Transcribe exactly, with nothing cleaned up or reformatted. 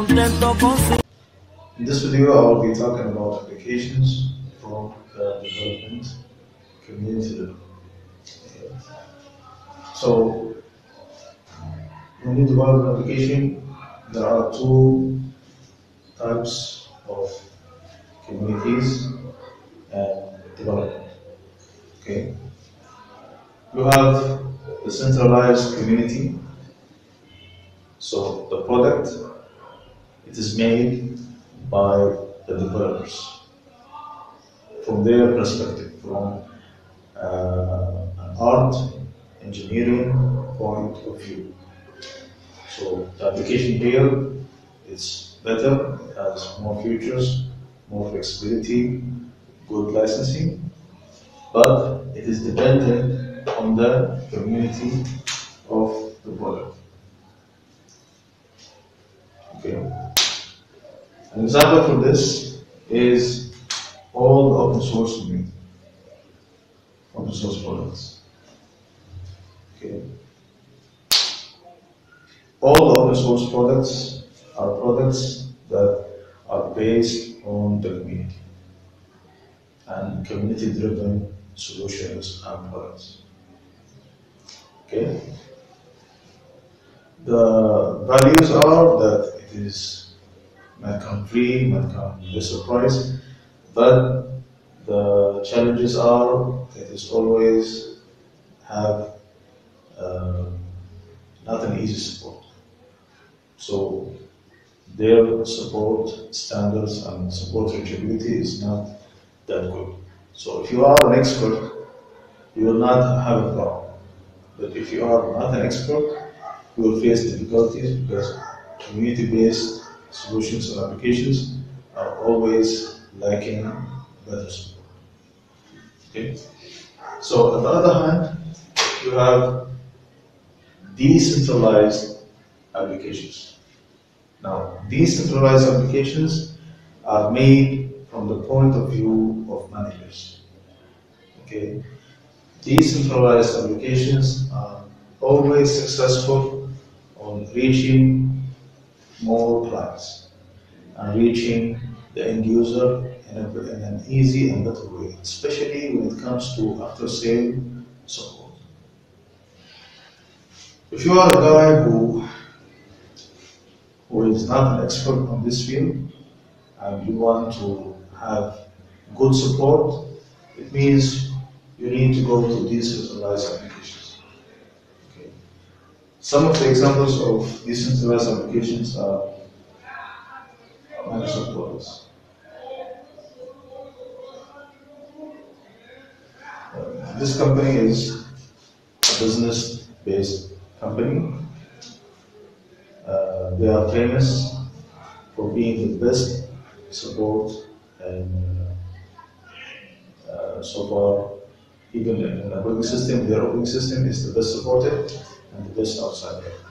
In this video, I will be talking about applications from the development community level. Okay. So, when you develop an application, there are two types of communities and development. Okay. You have the centralized community. So the product, it is made by the developers from their perspective, from uh, an art engineering point of view. So the application here is better, it has more features, more flexibility, good licensing, but it is dependent on the community of the product. Okay. An example for this is all the open source community, open source products. Okay. All the open source products are products that are based on the community and community-driven solutions and products. Okay. The values are that it is might come free, might come lesser price, but the challenges are it is always have uh, not an easy support. So their support standards and support reachability is not that good. So if you are an expert, you will not have a problem. But if you are not an expert, you will face difficulties because community-based solutions and applications are always lacking better support. Okay? So on the other hand, you have decentralized applications. Now, decentralized applications are made from the point of view of managers. Okay? Decentralized applications are always successful on reaching more clients and reaching the end user in, a, in an easy and better way, especially when it comes to after-sale support. If you are a guy who who is not an expert on this field and you want to have good support, it means you need to go to decentralized applications. Okay. Some of the examples of decentralized applications are Microsoft products. Uh, this company is a business-based company. Uh, they are famous for being the best support and uh, uh, so far, even in the operating system, their operating system is the best supported and the best outside there.